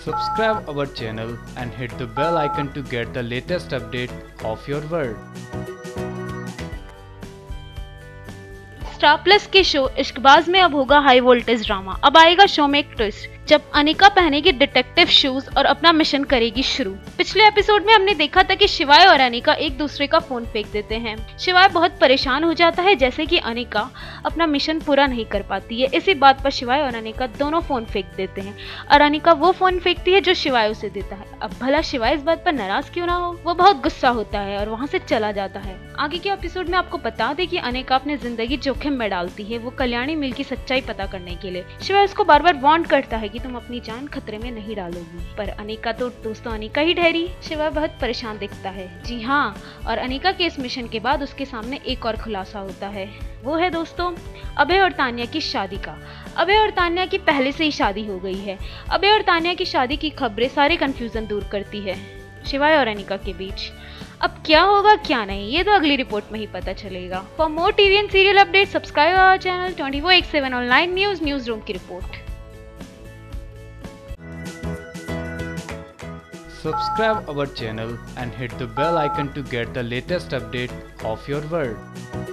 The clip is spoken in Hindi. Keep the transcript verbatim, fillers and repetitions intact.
Subscribe our channel and hit the bell icon to get the latest update of your world. Star Plus के शो इश्कबाज में अब होगा हाई वोल्टेज ड्रामा। अब आएगा शो में एक ट्विस्ट जब अनिका पहनेगी डिटेक्टिव शूज और अपना मिशन करेगी शुरू। पिछले एपिसोड में हमने देखा था कि शिवाय और अनिका एक दूसरे का फोन फेंक देते हैं। शिवाय बहुत परेशान हो जाता है जैसे कि अनिका अपना मिशन पूरा नहीं कर पाती है। इसी बात पर शिवाय और अनिका दोनों फोन फेंक देते हैं और अनिका वो फोन फेंकती है जो शिवाय उसे देता है। अब भला शिवाय इस बात पर नाराज क्यों ना हो, वो बहुत गुस्सा होता है और वहाँ से चला जाता है। आगे के एपिसोड में आपको बता दें कि अनिका अपनी जिंदगी जोखिम में डालती है वो कल्याणी मिल की सच्चाई पता करने के लिए। शिवाय उसको बार बार वार्न करता है कि तुम अपनी जान खतरे में नहीं डालोगी, पर अनिका तो दोस्तों अनिका ही ठहरी। शिवाय बहुत परेशान दिखता है। जी हाँ, और अनिका के इस मिशन के बाद उसके सामने एक और खुलासा होता है। वो है दोस्तों अभय और तान्या की शादी का। अभय और तान्या की पहले से ही शादी हो गई है। अभय और तान्या की शादी की खबरें सारे कंफ्यूजन दूर करती है शिवाय और अनिका के बीच। अब क्या होगा क्या नहीं ये तो अगली रिपोर्ट में ही पता चलेगा। For more TV and serial update subscribe our channel twenty four by seven online news news room की रिपोर्ट। Subscribe our channel and hit the bell icon to get the latest update of your world.